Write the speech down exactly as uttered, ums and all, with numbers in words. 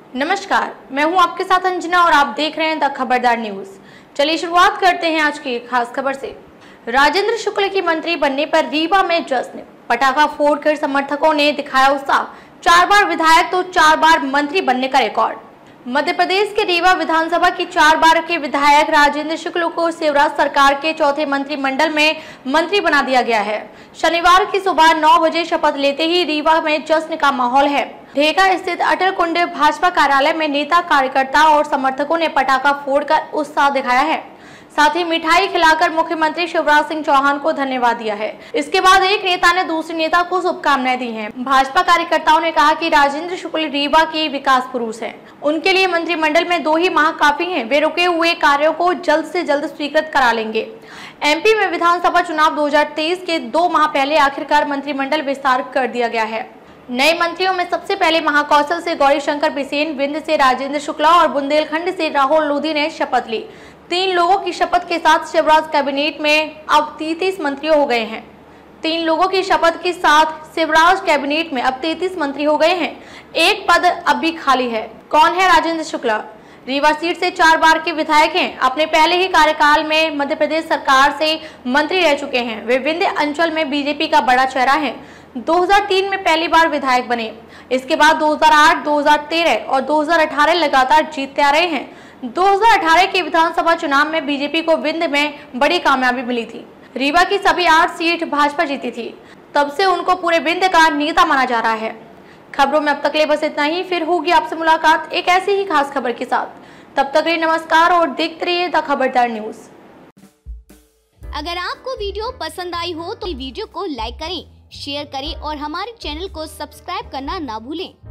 नमस्कार, मैं हूं आपके साथ अंजना और आप देख रहे हैं द खबरदार न्यूज। चलिए शुरुआत करते हैं आज की खास खबर से। राजेंद्र शुक्ल की मंत्री बनने पर रीवा में जश्न, पटाखा फोड़कर समर्थकों ने दिखाया उत्साह। चार बार विधायक तो चार बार मंत्री बनने का रिकॉर्ड। मध्य प्रदेश के रीवा विधानसभा की चार बार के विधायक राजेंद्र शुक्ल को शिवराज सरकार के चौथे मंत्रिमंडल में मंत्री बना दिया गया है। शनिवार की सुबह नौ बजे शपथ लेते ही रीवा में जश्न का माहौल है। ढेका स्थित अटल कुंड भाजपा कार्यालय में नेता, कार्यकर्ता और समर्थकों ने पटाखा फोड़कर उत्साह दिखाया है। साथ ही मिठाई खिलाकर मुख्यमंत्री शिवराज सिंह चौहान को धन्यवाद दिया है। इसके बाद एक नेता ने दूसरे नेता को शुभकामनाएं दी हैं। भाजपा कार्यकर्ताओं ने कहा कि राजेंद्र शुक्ल रीवा के विकास पुरुष हैं। उनके लिए मंत्रिमंडल में दो ही माह काफी हैं। वे रुके हुए कार्यों को जल्द से जल्द स्वीकृत करा लेंगे। एमपी में विधानसभा चुनाव दो हजार तेईस के दो माह पहले आखिरकार मंत्रिमंडल विस्तार कर दिया गया है। नए मंत्रियों में सबसे पहले महाकौशल से गौरीशंकर बिसेन, विंध्य से राजेंद्र शुक्ला और बुंदेलखंड से राहुल लोधी ने शपथ ली। तीन लोगों की शपथ के साथ शिवराज कैबिनेट में अब तैंतीस मंत्री हो गए हैं। तीन लोगों की शपथ के साथ शिवराज कैबिनेट में अब तैंतीस मंत्री हो गए हैं। एक पद अब भी खाली है। कौन है राजेंद्र शुक्ला? रीवा सीट से चार बार के विधायक हैं। अपने पहले ही कार्यकाल में मध्य प्रदेश सरकार से मंत्री रह चुके हैं। वे विंध्य अंचल में बीजेपी का बड़ा चेहरा है। दो हज़ार तीन में पहली बार विधायक बने। इसके बाद दो हज़ार आठ, दो हज़ार तेरह और दो हज़ार अठारह लगातार जीतते आ रहे हैं। दो हज़ार अठारह के विधानसभा चुनाव में बीजेपी को विंध्य में बड़ी कामयाबी मिली थी। रीवा की सभी आठ सीट भाजपा जीती थी। तब से उनको पूरे विंध्य का नेता माना जा रहा है। खबरों में अब तक ले बस इतना ही। फिर होगी आपसे मुलाकात एक ऐसी ही खास खबर के साथ। तब तक लिए नमस्कार और देखते रहिए द खबरदार न्यूज। अगर आपको वीडियो पसंद आई हो तो वीडियो को लाइक करें, शेयर करें और हमारे चैनल को सब्सक्राइब करना ना भूलें।